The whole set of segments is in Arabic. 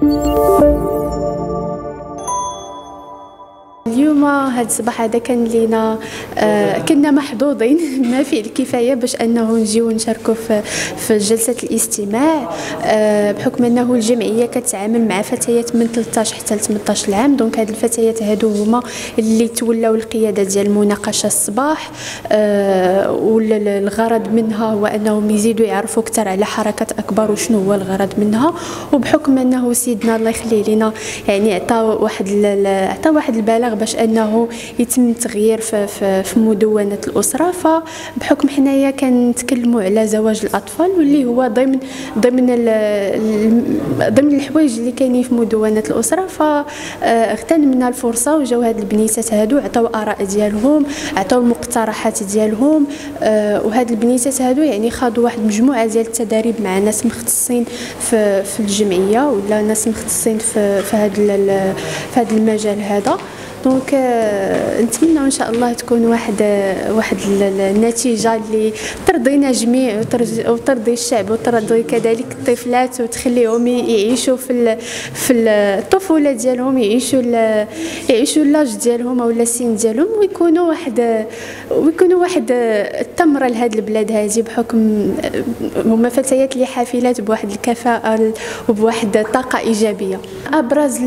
اليوم هذا الصباح هذا كان لينا كنا محظوظين ما فيه الكفايه باش انه نجيو نشاركوا في جلسه الاستماع، بحكم انه الجمعيه كتعامل مع فتيات من 13 حتى 18 عام. دونك هاد الفتيات هادو هما اللي تولاو القياده ديال المناقشه الصباح، والغرض منها هو انهم يزيدوا يعرفوا اكثر على حركه اكبر وشنو هو الغرض منها. وبحكم انه سيدنا الله يخليه لنا يعني عطى واحد البلاغ باش انه يتم التغيير في مدونه الاسره، فبحكم حنايا كنتكلموا على زواج الاطفال واللي هو ضمن الحوايج اللي كاينين في مدونه الاسره، فاغتنمنا الفرصه وجاو هاد البنيتات هادو عطاو اراء ديالهم، عطاو المقترحات ديالهم. وهاد البنيتات هادو يعني خاضوا واحد مجموعه ديال التدريب مع ناس مختصين في الجمعيه ولا ناس مختصين في هذا المجال هذا. دونك نتمنى ان شاء الله تكون واحد النتيجه اللي ترضينا جميع وترضي الشعب وترضي كذلك الطفلات وتخليهم يعيشوا في الطفوله ديالهم، يعيشوا اللاج ديالهم او السن ديالهم، ويكونوا واحد التمره لهاد البلاد هذه، بحكم هما فتيات اللي حافلات بواحد الكفاءه وبواحد الطاقه ايجابيه. ابرز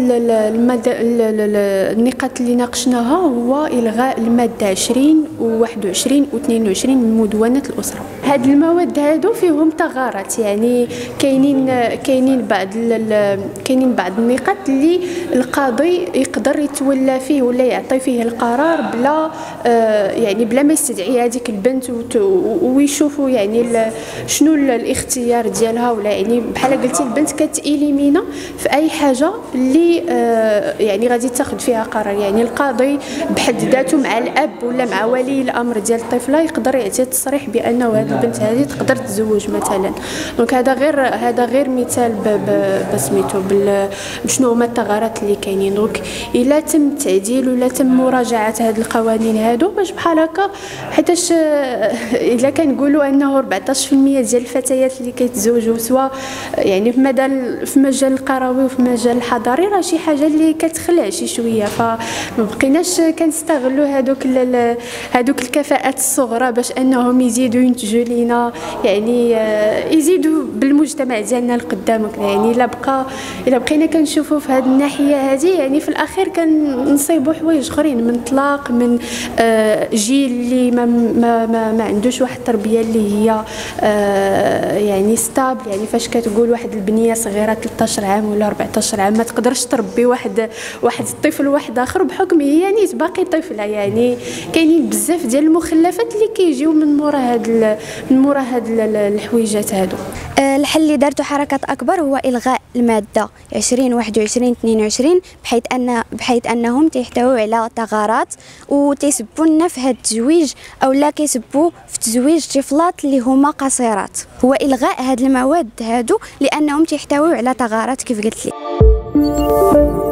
النقاط اللي ناقشناها هو الغاء الماده 20 و21 و22 من مدونه الاسره. هاد المواد هادو فيهم ثغرات، يعني كاينين بعض النقاط اللي القاضي يقدر يتولى فيه ولا يعطي فيه القرار بلا ما يستدعي هذيك البنت ويشوفوا يعني شنو الاختيار ديالها، ولا يعني بحال قلتي البنت كتإليمينا في اي حاجه اللي يعني غادي تاخذ فيها قرار. يعني القاضي بحد ذاته مع الاب ولا مع ولي الامر ديال الطفله يقدر يعطي تصريح بانه هذه البنت هذه تقدر تتزوج مثلا. دونك هذا غير مثال بسميتو بشنو هما الثغرات اللي كاينين. دونك الا تم التعديل ولا تم مراجعه هذه القوانين هادو باش بحال هكا، حيتاش الا كنقولوا انه 14% ديال الفتيات اللي كيتزوجوا سواء يعني في مجال القروي وفي مجال الحضاري، راه شي حاجه اللي كتخلع شي شويه. فمبقيناش كنستغلوا هذوك الكفاءات الصغرى باش انهم يزيدوا ينتجوا لينا، يعني يزيدوا بالمجتمع ديالنا لقدام. يعني الا بقينا كنشوفوا في هذه الناحيه هذه، يعني في الاخير كنصيبوا حوايج اخرين، من طلاق، من جيل اللي ما عندوش واحد التربيه اللي هي يعني ستابل. يعني فاش كتقول واحد البنيه صغيره 13 عام ولا 14 عام ما تقدرش تربي واحد الطفل واحد اخر بحكم هي يعني باقي طفله. يعني كاينين بزاف ديال المخلفات اللي كيجيو من مورا هاد الحويجات هادو. الحل اللي دارته حركه اكبر هو الغاء الماده 20 21 22 بحيث انهم تيحتويو على ثغرات وتيسبوا لنا في هذا التزويج او لا كيسبوا في تزويج طفلات اللي هما قصيرات. هو الغاء هاد المواد هادو لانهم تيحتويو على ثغرات كيف قلت لي.